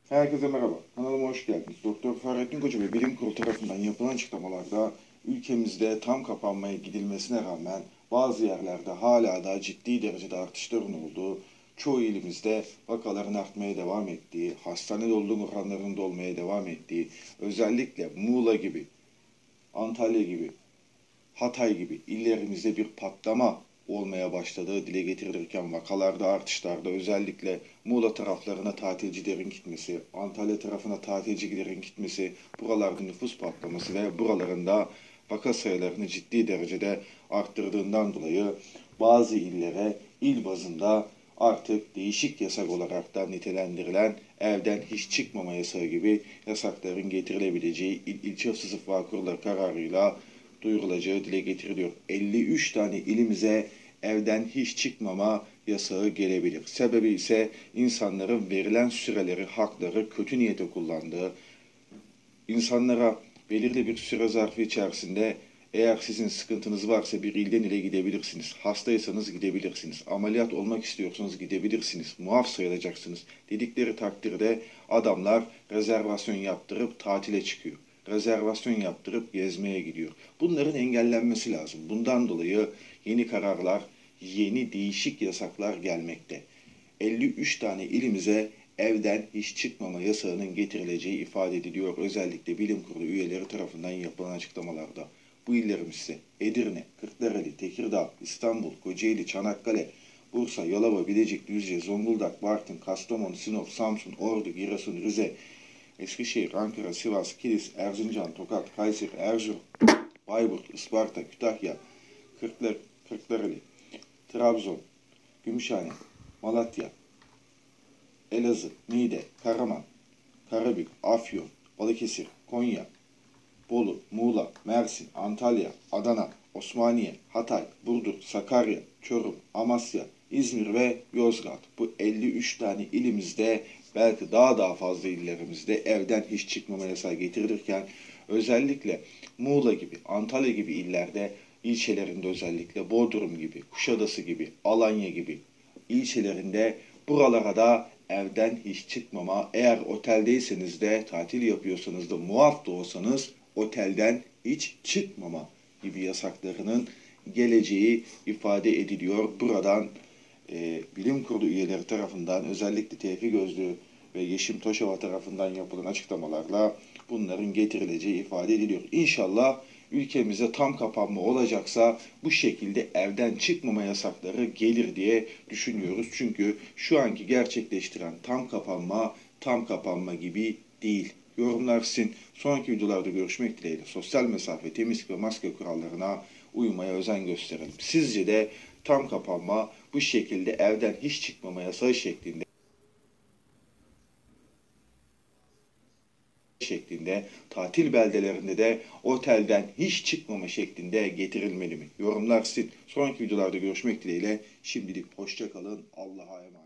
Herkese merhaba, kanalıma hoş geldiniz. Doktor Fahrettin Koca ve Bilim Kurulu tarafından yapılan açıklamalarda ülkemizde tam kapanmaya gidilmesine rağmen bazı yerlerde hala da ciddi derecede artışların olduğu, çoğu ilimizde vakaların artmaya devam ettiği, hastane doluluk oranlarının dolmaya devam ettiği, özellikle Muğla gibi, Antalya gibi, Hatay gibi illerimizde bir patlama olmaya başladığı dile getirilirken vakalarda artışlarda özellikle Muğla taraflarına tatilcilerin gitmesi, Antalya tarafına tatilcilerin gitmesi, buralarda nüfus patlaması ve buralarında vaka sayılarını ciddi derecede arttırdığından dolayı bazı illere il bazında artık değişik yasak olarak da nitelendirilen evden hiç çıkmama yasağı gibi yasakların getirilebileceği ilçe sızıf kurulları kararıyla duyurulacağı dile getiriliyor. 53 tane ilimize evden hiç çıkmama yasağı gelebilir. Sebebi ise insanların verilen süreleri, hakları kötü niyete kullandığı, insanlara belirli bir süre zarfı içerisinde eğer sizin sıkıntınız varsa bir ilden ile gidebilirsiniz. Hastaysanız gidebilirsiniz. Ameliyat olmak istiyorsanız gidebilirsiniz. Muaf sayılacaksınız dedikleri takdirde adamlar rezervasyon yaptırıp tatile çıkıyor. Rezervasyon yaptırıp gezmeye gidiyor. Bunların engellenmesi lazım. Bundan dolayı yeni kararlar, yeni değişik yasaklar gelmekte. 53 tane ilimize evden hiç çıkmama yasağının getirileceği ifade ediliyor. Özellikle bilim kurulu üyeleri tarafından yapılan açıklamalarda. Bu illerimiz ise Edirne, Kırklareli, Tekirdağ, İstanbul, Kocaeli, Çanakkale, Bursa, Yalova, Bilecik, Düzce, Zonguldak, Bartın, Kastamonu, Sinop, Samsun, Ordu, Giresun, Rize, Eskişehir, Ankara, Sivas, Kilis, Erzincan, Tokat, Kayseri, Erzurum, Bayburt, Isparta, Kütahya, Kırklareli, Trabzon, Gümüşhane, Malatya, Elazığ, Niğde, Karaman, Karabük, Afyon, Balıkesir, Konya, Bolu, Muğla, Mersin, Antalya, Adana, Osmaniye, Hatay, Burdur, Sakarya, Çorum, Amasya, İzmir ve Yozgat. Bu 53 tane ilimizde belki daha fazla illerimizde evden hiç çıkmama yasağı getirilirken özellikle Muğla gibi, Antalya gibi illerde ilçelerinde özellikle Bodrum gibi, Kuşadası gibi, Alanya gibi ilçelerinde buralara da evden hiç çıkmama, eğer oteldeyseniz de tatil yapıyorsanız da muaf da olsanız otelden hiç çıkmama gibi yasaklarının geleceği ifade ediliyor. Buradan bilim kurulu üyeleri tarafından özellikle Tevfik Gözlü ve Yeşim Toşova tarafından yapılan açıklamalarla bunların getirileceği ifade ediliyor. İnşallah ülkemize tam kapanma olacaksa bu şekilde evden çıkmama yasakları gelir diye düşünüyoruz. Çünkü şu anki gerçekleştiren tam kapanma gibi değil. Yorumlar sizin. Sonraki videolarda görüşmek dileğiyle. Sosyal mesafe, temizlik ve maske kurallarına uymaya özen gösterelim. Sizce de tam kapanma bu şekilde evden hiç çıkmama yasağı şeklinde tatil beldelerinde de otelden hiç çıkmama şeklinde getirilmeli mi? Yorumlar sizin. Sonraki videolarda görüşmek dileğiyle. Şimdilik hoşça kalın. Allah'a emanet.